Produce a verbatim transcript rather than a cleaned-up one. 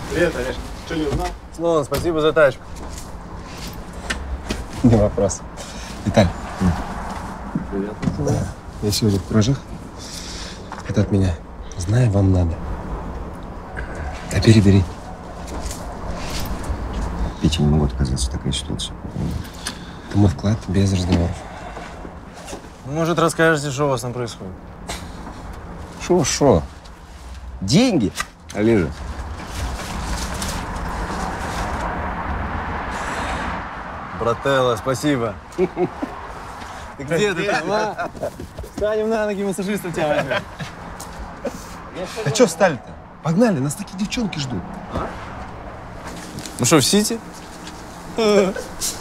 Привет, Олеж. Что, не узнал? Слон, спасибо за тачку. Не вопрос. Виталь. Привет. Да. Я сегодня в куражах. Это от меня. Знаю, вам надо. А бери, бери. Петя, не могу отказаться в такой ситуации. Это мой вклад без разговоров. Может, расскажете, что у вас там происходит? Шо-шо? Деньги, Олежа. Брателло, спасибо. Ты где ты там, а? Встанем на ноги, массажиста тебя возьмем. А чё встали-то? Погнали, нас такие девчонки ждут. Ну что, в Сити?